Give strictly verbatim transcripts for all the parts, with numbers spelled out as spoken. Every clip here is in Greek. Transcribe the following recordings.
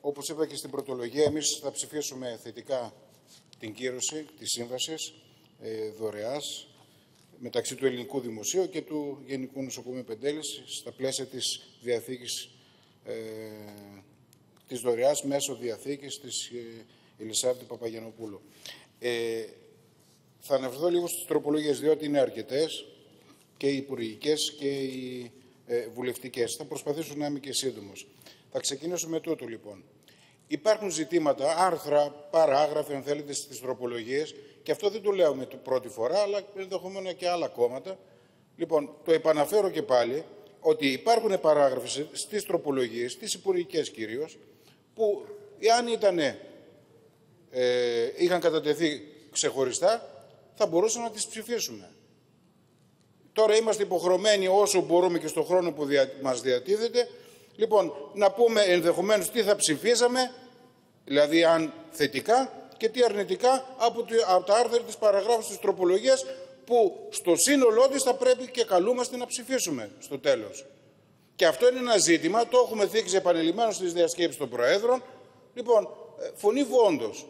Όπως είπα και στην πρωτολογία, εμείς θα ψηφίσουμε θετικά την κύρωση της σύμβασης ε, δωρεάς μεταξύ του Ελληνικού Δημοσίου και του Γενικού Νοσοκομείου Πεντέλης στα πλαίσια της διαθήκης ε, της δωρεάς μέσω διαθήκης της ε, Ελισάβετ Παπαγιαννοπούλου. Ε, θα αναφερθώ λίγο στις τροπολογίες, διότι είναι αρκετές, και οι υπουργικές και οι ε, βουλευτικές. Θα προσπαθήσω να είμαι και σύντομος. Θα ξεκινήσω με τούτο, λοιπόν. Υπάρχουν ζητήματα, άρθρα, παράγραφοι, αν θέλετε, στις τροπολογίες, και αυτό δεν το λέω με την πρώτη φορά, αλλά ενδεχομένως και άλλα κόμματα. Λοιπόν, το επαναφέρω και πάλι, ότι υπάρχουν παράγραφοι στις τροπολογίες, στις υπουργικές κυρίως, που εάν ήταν, ε, είχαν κατατεθεί ξεχωριστά, θα μπορούσαμε να τις ψηφίσουμε. Τώρα είμαστε υποχρεωμένοι όσο μπορούμε και στον χρόνο που δια, μας διατίθεται, λοιπόν, να πούμε ενδεχομένως τι θα ψηφίσαμε, δηλαδή αν θετικά και τι αρνητικά από, τη, από τα άρθρα της παραγράφου της τροπολογίας, που στο σύνολό της θα πρέπει και καλούμαστε να ψηφίσουμε στο τέλος. Και αυτό είναι ένα ζήτημα, το έχουμε θίξει επανειλημμένως στις διασκέψεις των Προέδρων. Λοιπόν, φωνή βόντος.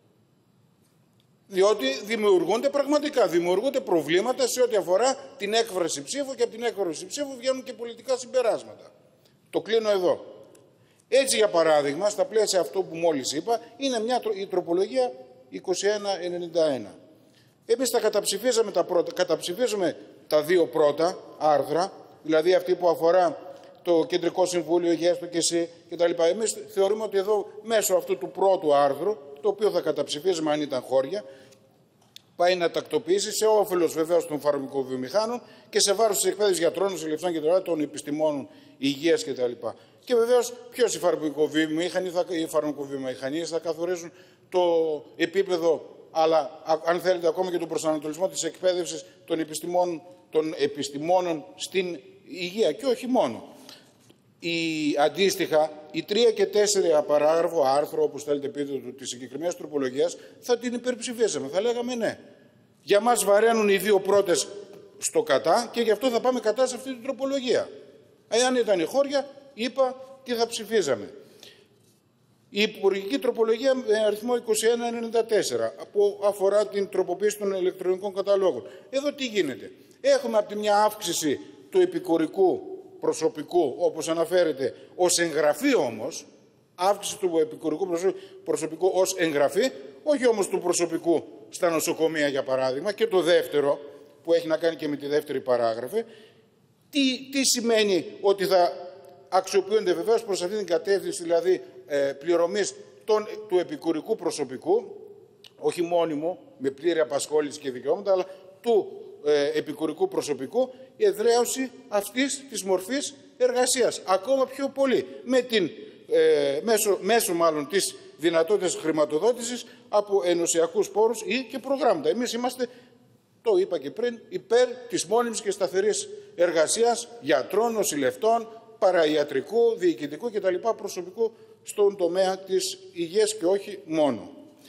Διότι δημιουργούνται πραγματικά, δημιουργούνται προβλήματα σε ό,τι αφορά την έκφραση ψήφου, και από την έκφραση ψήφου βγαίνουν και πολιτικά συμπεράσματα. Το κλείνω εδώ. Έτσι, για παράδειγμα, στα πλαίσια αυτού που μόλις είπα, είναι μια, η τροπολογία είκοσι ένα ενενήντα ένα. Εμείς τα καταψηφίζαμε τα πρώτα, καταψηφίζουμε τα δύο πρώτα άρθρα, δηλαδή αυτή που αφορά το Κεντρικό Συμβούλιο Υγείας, το ΚΕΣΥ κτλ. Εμείς θεωρούμε ότι εδώ, μέσω αυτού του πρώτου άρθρου, το οποίο θα καταψηφίζουμε αν ήταν χώρια, πάει να τακτοποιήσει σε όφελος βεβαίως των φαρμακοβιομηχάνων και σε βάρος της εκπαίδευσης γιατρών, νοσηλευτών κτλ., των επιστημόνων υγείας κτλ. Και βεβαίως, ποιος οι φαρμακοβιομηχανοί, οι φαρμακοβιομηχανίες θα καθορίζουν το επίπεδο, αλλά αν θέλετε ακόμα και τον προσανατολισμό της εκπαίδευσης των επιστημόνων, των επιστημόνων στην υγεία, και όχι μόνο. Η, αντίστοιχα, η τρία και τέσσερα παράγραφο, άρθρο, όπως θέλετε πείτε, της συγκεκριμένης τροπολογίας, θα την υπερψηφίσαμε, θα λέγαμε ναι. Για μας βαραίνουν οι δύο πρώτες στο κατά και γι' αυτό θα πάμε κατά σε αυτή την τροπολογία. Εάν ήταν η χώρια, είπα τι θα ψηφίζαμε. Η υπουργική τροπολογία με αριθμό είκοσι ένα ενενήντα τέσσερα, που αφορά την τροποποίηση των ηλεκτρονικών καταλόγων. Εδώ τι γίνεται. Έχουμε από τη μια αύξηση του επικουρικού προσωπικού, όπως αναφέρεται, ως εγγραφή όμως, αύξηση του επικουρικού προσωπικού ως εγγραφή, όχι όμως του προσωπικού στα νοσοκομεία, για παράδειγμα. Και το δεύτερο, που έχει να κάνει και με τη δεύτερη παράγραφη, τι, τι σημαίνει ότι θα αξιοποιούνται βεβαίως προς αυτήν την κατεύθυνση, δηλαδή ε, πληρωμής των, του επικουρικού προσωπικού, όχι μόνιμο, με πλήρη απασχόληση και δικαιώματα, αλλά του ε, επικουρικού προσωπικού, η εδραίωση αυτής της μορφής εργασίας. Ακόμα πιο πολύ, με την, ε, μέσω, μέσω μάλλον της δυνατότητας χρηματοδότησης από ενωσιακούς πόρους ή και προγράμματα. Εμείς είμαστε, το είπα και πριν, υπέρ της μόνιμης και σταθερής εργασίας γιατρών, νοσηλευτών, παραϊατρικού, διοικητικού κτλ. Προσωπικού στον τομέα της υγείας και όχι μόνο.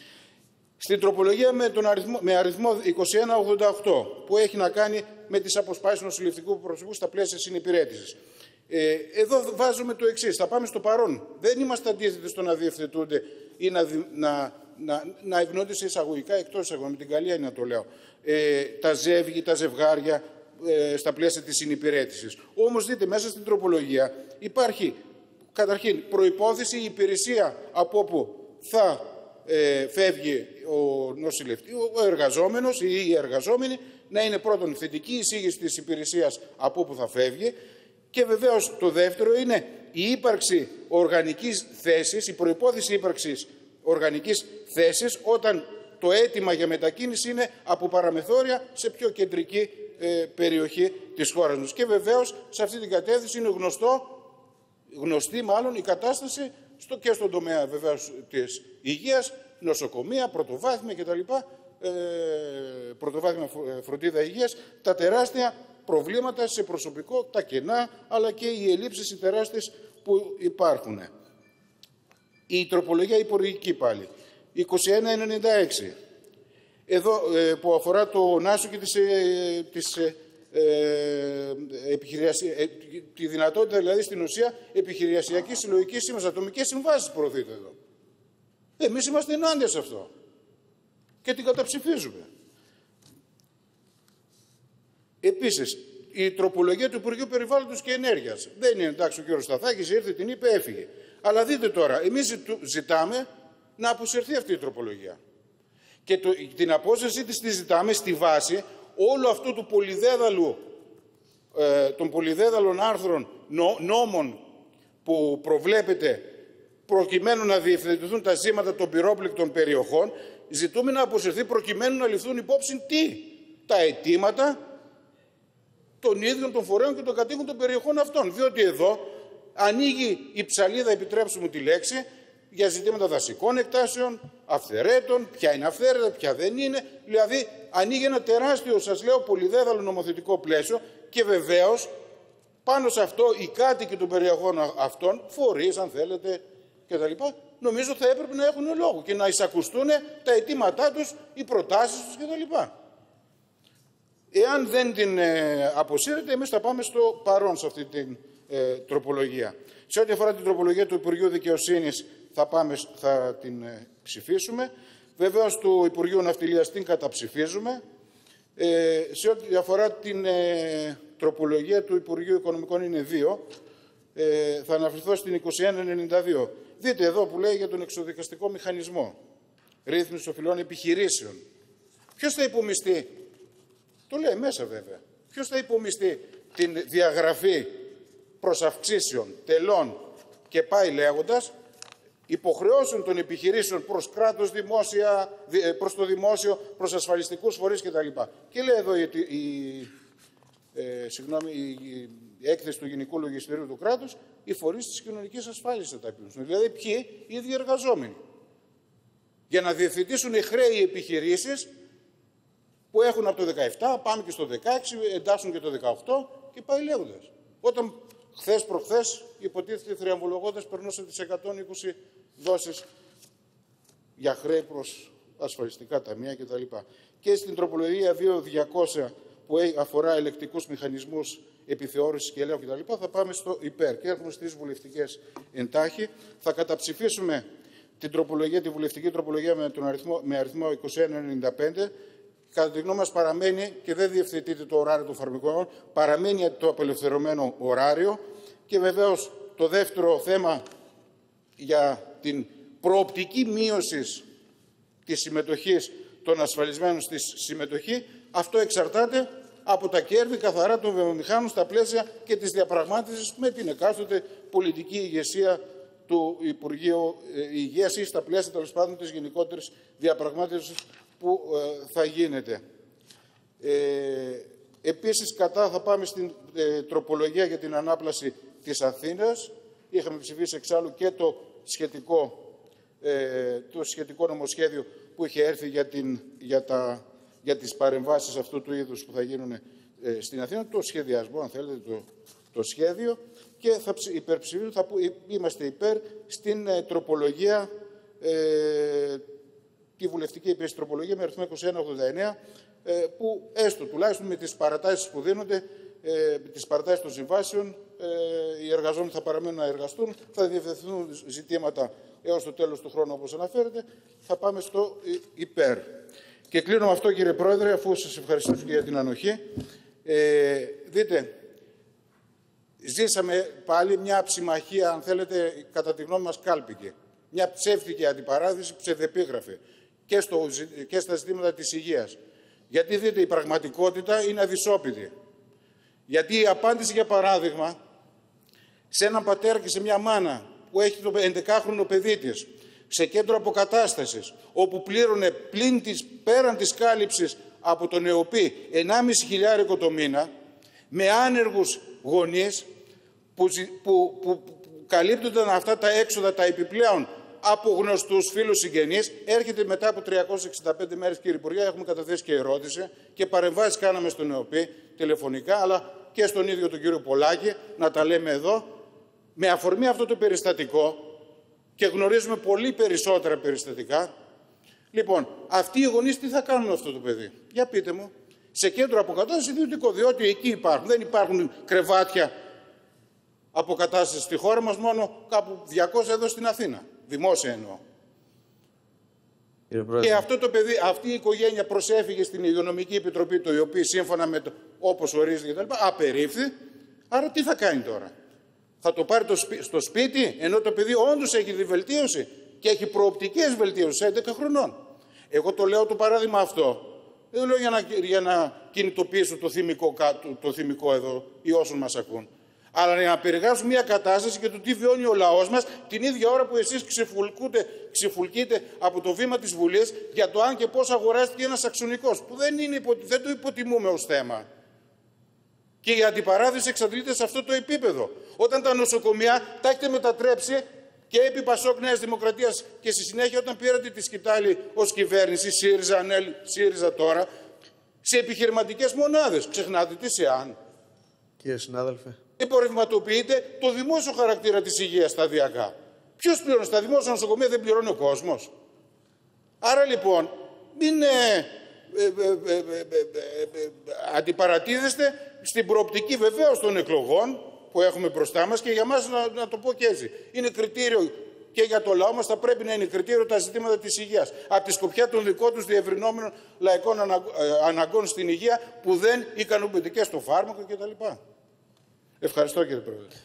Στην τροπολογία με, τον αριθμό, με αριθμό είκοσι ένα ογδόντα οκτώ, που έχει να κάνει με τις αποσπάσεις νοσηλευτικού προσωπικού στα πλαίσια συνυπηρέτησης. Ε, εδώ βάζουμε το εξής, θα πάμε στο παρόν. Δεν είμαστε αντίθετοι στο να διευθετούνται ή να, να, να, να ευνοούνται σε εισαγωγικά, εκτός εισαγωγικά, με την καλία είναι να το λέω, ε, τα ζεύγη, τα ζευγάρια, ε, στα πλαίσια της συνυπηρέτησης. Όμως δείτε, μέσα στην τροπολογία υπάρχει καταρχήν προϋπόθεση η υπηρεσία από όπου θα ε, φεύγει ο νοσηλευτής, ο εργαζόμενος ή η εργαζόμενη, να είναι πρώτον θετική εισήγηση της υπηρεσίας από όπου θα φεύγει, και βεβαίως το δεύτερο είναι η ύπαρξη οργανικής θέσης, η προϋπόθεση ύπαρξης οργανικής θέσης όταν το αίτημα για μετακίνηση είναι από παραμεθόρια σε πιο κεντρική ε, περιοχή της χώρας μας. Και βεβαίως σε αυτή την κατεύθυνση είναι γνωστό, γνωστή μάλλον η κατάσταση στο, και στον τομέα βεβαίως της υγείας, νοσοκομεία, πρωτοβάθμια κτλ. Ε, πρωτοβάθμια φροντίδα υγείας, τα τεράστια προβλήματα σε προσωπικό, τα κενά, αλλά και οι ελλείψεις οι τεράστιες που υπάρχουν. Η τροπολογία υπουργική πάλι, είκοσι ένα ενενήντα έξι, εδώ ε, που αφορά το ΝΑΣΟ και τις, ε, τις ε, ε, ε, τη δυνατότητα δηλαδή στην ουσία επιχειρησιακής συλλογικής σύμβασης, ατομικές συμβάσεις προωθείται εδώ. Εμείς είμαστε ενάντια σε αυτό και την καταψηφίζουμε. Επίσης, η τροπολογία του Υπουργείου Περιβάλλοντος και Ενέργειας. Δεν είναι εντάξει, ο κ. Σταθάκης ήρθε, την είπε, έφυγε. Αλλά δείτε τώρα, εμείς ζητάμε να αποσυρθεί αυτή η τροπολογία. Και το, την απόσυρση της τη ζητάμε στη βάση όλου αυτού του πολυδέδαλου, ε, των πολυδέδαλων άρθρων νό, νόμων που προβλέπεται προκειμένου να διευθετηθούν τα ζήματα των πυρόπληκτων περιοχών. Ζητούμε να αποσυρθεί προκειμένου να ληφθούν υπόψη τι? Τα αιτήματα των ίδιων των φορέων και των κατοίκων των περιοχών αυτών. Διότι εδώ ανοίγει η ψαλίδα, επιτρέψτε μου τη λέξη, για ζητήματα δασικών εκτάσεων, αυθαιρέτων, ποια είναι αυθαίρετα, ποια δεν είναι. Δηλαδή ανοίγει ένα τεράστιο, σας λέω, πολυδέδαλο νομοθετικό πλαίσιο και βεβαίως πάνω σε αυτό οι κάτοικοι των περιοχών αυτών, φορείς αν θέλετε κτλ., νομίζω θα έπρεπε να έχουν λόγο και να εισακουστούν τα αιτήματά τους, οι προτάσεις τους κτλ. Εάν δεν την ε, αποσύρετε, εμείς θα πάμε στο παρόν σε αυτή την ε, τροπολογία. Σε ό,τι αφορά την τροπολογία του Υπουργείου Δικαιοσύνης, θα, πάμε, θα την ε, ψηφίσουμε. Βεβαίως, του Υπουργείου Ναυτιλίας την καταψηφίζουμε. Ε, σε ό,τι αφορά την ε, τροπολογία του Υπουργείου Οικονομικών, είναι δύο. Ε, θα αναφερθώ στην είκοσι ένα ενενήντα δύο. Δείτε εδώ που λέει για τον εξοδικαστικό μηχανισμό ρύθμισης οφειλών επιχειρήσεων. Ποιος θα υπομειστεί? Το λέει μέσα βέβαια. Ποιος θα υπομειστεί την διαγραφή προσαυξήσεων, τελών και πάει λέγοντας, υποχρεώσεων των επιχειρήσεων προς κράτος, δημόσια, προς το δημόσιο, προς ασφαλιστικούς φορείς κτλ. Και λέει εδώ η, η, ε, συγγνώμη, η, η έκθεση του Γενικού Λογιστηρίου του κράτους, οι φορείς της κοινωνικής ασφάλισης θα τα επιλύσουν. Δηλαδή ποιοι? Οι ίδιοι εργαζόμενοι. Για να διευθετήσουν οι χρέη επιχειρήσεις που έχουν από το δεκαεπτά, πάμε και στο δεκαέξι, εντάσσουν και το δεκαοκτώ και πάει λέγοντας. Όταν χθες προχθές υποτίθεται θριαμβολογώντας περνούσε τις εκατόν είκοσι δόσεις για χρέη προς ασφαλιστικά ταμεία κτλ. Και στην τροπολογία δύο χιλιάδες διακόσια που αφορά ελεκτικούς μηχανισμούς επιθεώρησης και ελέγχου κτλ. Θα πάμε στο υπέρ και έρχομαι στις βουλευτικές εντάχει. Θα καταψηφίσουμε την τροπολογία, τη βουλευτική τροπολογία με, τον αριθμό, με αριθμό είκοσι ένα ενενήντα πέντε. Κατά τη γνώμη μας παραμένει και δεν διευθετείται το ωράριο των φαρμακών, παραμένει το απελευθερωμένο ωράριο και βεβαίως το δεύτερο θέμα για την προοπτική μείωση της συμμετοχής των ασφαλισμένων στη συμμετοχή, αυτό εξαρτάται από τα κέρδη καθαρά των βιομηχάνων στα πλαίσια και της διαπραγμάτευσης με την εκάστοτε πολιτική ηγεσία του Υπουργείου Υγείας ή στα πλαίσια τέλος πάντων της γενικότερης διαπραγμάτευσης που ε, θα γίνεται. Ε, επίσης, κατά θα πάμε στην ε, τροπολογία για την ανάπλαση της Αθήνας. Είχαμε ψηφίσει εξάλλου και το σχετικό, ε, το σχετικό νομοσχέδιο που είχε έρθει για, την, για, τα, για τις παρεμβάσεις αυτού του είδους που θα γίνουν ε, στην Αθήνα, το σχεδιασμό, αν θέλετε, το, το σχέδιο, και θα υπερψηφίσουμε, θα που, είμαστε υπέρ στην ε, τροπολογία ε, τη βουλευτική υπηρεσία τροπολογία με αριθμό είκοσι ένα ογδόντα εννέα, που έστω τουλάχιστον με τις παρατάσεις που δίνονται, τις παρατάσεις των συμβάσεων, οι εργαζόμενοι θα παραμένουν να εργαστούν, θα διευθυνθούν ζητήματα έως το τέλος του χρόνου όπως αναφέρεται, θα πάμε στο υπέρ. Και κλείνω με αυτό, κύριε Πρόεδρε, αφού σας ευχαριστήσω και για την ανοχή. Ε, δείτε, ζήσαμε πάλι μια ψημαχία, αν θέλετε, κατά τη γνώμη μας κάλπικη. Μια ψεύτικη αντιπαράθεση, ψευδεπίγραφη. Και, στο, και στα ζητήματα της υγείας. Γιατί δείτε, η πραγματικότητα είναι αδυσόπιτη. Γιατί η απάντηση, για παράδειγμα, σε έναν πατέρα και σε μια μάνα που έχει το ενδεκάχρονο παιδί της, σε κέντρο αποκατάστασης, όπου πλήρωνε πλην της, πέραν της κάλυψης από τον ΕΟΠΗ ενάμιση χιλιάρικο το μήνα, με άνεργους γονείς που, που, που, που καλύπτονταν αυτά τα έξοδα, τα επιπλέον, από γνωστούς φίλους συγγενείς, έρχεται μετά από τριακόσιες εξήντα πέντε μέρες, κύριε Υπουργέ, έχουμε καταθέσει και ερώτηση και παρεμβάσεις κάναμε στον ΕΟΠΗ τηλεφωνικά, αλλά και στον ίδιο τον κύριο Πολάκη, να τα λέμε εδώ, με αφορμή αυτό το περιστατικό, και γνωρίζουμε πολύ περισσότερα περιστατικά. Λοιπόν, αυτοί οι γονείς τι θα κάνουν αυτό το παιδί? Για πείτε μου. σε κέντρο αποκατάσταση ιδιωτικό. Διότι εκεί υπάρχουν. Δεν υπάρχουν κρεβάτια αποκατάσταση στη χώρα μας, μόνο κάπου διακόσια εδώ στην Αθήνα. Δημόσια εννοώ. Και αυτό το παιδί, αυτή η οικογένεια προσέφυγε στην Υγειονομική Επιτροπή, το η οποία σύμφωνα με το όπως ορίζεται κτλ. Απερίφθη. Άρα τι θα κάνει τώρα? Θα το πάρει το σπί, στο σπίτι, ενώ το παιδί όντως έχει δει βελτίωση και έχει προοπτικές βελτίωσης έντεκα χρονών. Εγώ το λέω το παράδειγμα αυτό. Δεν το λέω για να, για να κινητοποιήσω το θυμικό, το, το θυμικό εδώ ή όσων μας ακούν. Αλλά για να περιγράψουμε μια κατάσταση και το τι βιώνει ο λαός μας την ίδια ώρα που εσείς ξεφουλκείτε από το βήμα της Βουλής για το αν και πώς αγοράστηκε ένας αξονικός, που δεν, είναι, δεν το υποτιμούμε ως θέμα. Και η αντιπαράθεση εξαντλείται σε αυτό το επίπεδο. Όταν τα νοσοκομεία τα έχετε μετατρέψει και επί Πασόκ Νέας Δημοκρατίας και στη συνέχεια όταν πήρατε τη σκητάλη ως κυβέρνηση, ΣΥΡΙΖΑ, ΑΝΕΛ, ΣΥΡΙΖΑ τώρα, σε επιχειρηματικές μονάδες. Ξεχνάτε τι σε αν. Κύριε συνάδελφε. Υπορρευματοποιείται το δημόσιο χαρακτήρα της υγείας σταδιακά. Ποιος πληρώνει? Στα δημόσια νοσοκομεία δεν πληρώνει ο κόσμος. Άρα λοιπόν μην ε, ε, ε, ε, ε, ε, αντιπαρατίθεστε στην προοπτική βεβαίως των εκλογών που έχουμε μπροστά μας και για μας να, να το πω και έτσι. Είναι κριτήριο και για το λαό μας θα πρέπει να είναι κριτήριο τα ζητήματα της υγείας. Από τη σκοπιά των δικών τους διευρυνόμενων λαϊκών αναγκών στην υγεία που δεν ικανοποιητικές στο φάρμακο κτλ. Ευχαριστώ κύριε Πρόεδρε.